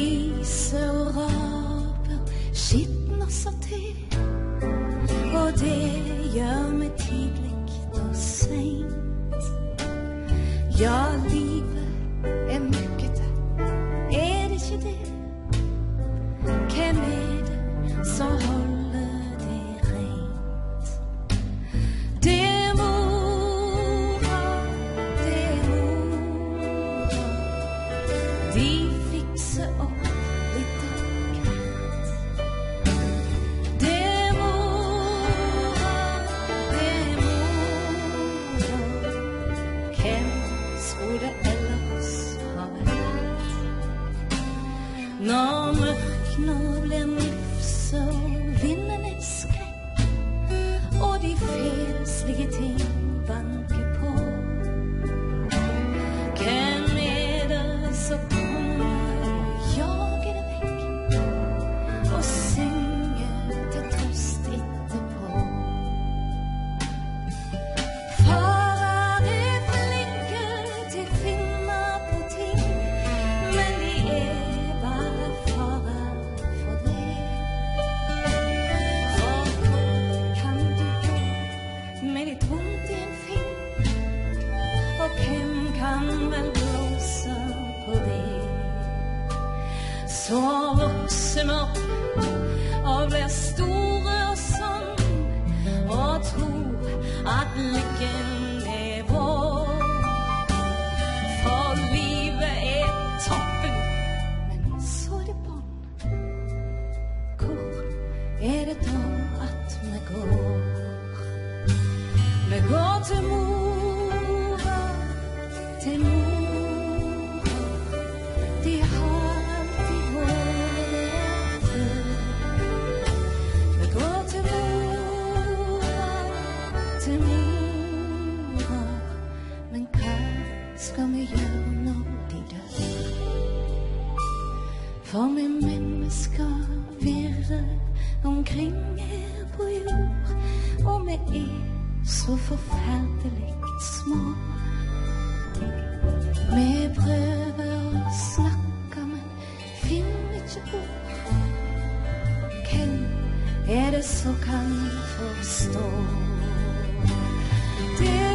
Grise og raper skitten oss av til, og det gjør vi tidligt og sent. Ja, livet møkkete, det ikke det? Hvem det som holder det rent? Det er mora, de fikser opp litt greit. Det er mora, hvem skulle det ellers ha vært? Når mørkene blir nifse og vinden er skrekk, og de felslige ting banker på, hvem det som kommer og jager det vekk og synger til trøst etterpå? Farer flinke til å finne på ting, men de bare farer for det. For hvor kan du gå med litt vondt i en fing, og hvem kan vel blåse på det? Så vokser vi opp og blir store og sånn, og tror at lykken er vår. For livet er toppen, men så er det bånd. Hvor er det da at vi går? Vi går til mora, til mora. De har alltid vært der før. Vi går til mora, men hva skal vi gjøre når de dør? For vi mennesker virrer omkring her på jord, og vi er så forferdelig små. Vi prøver å snakke, men finner ikke ord. Hvem det som kan forstå? Det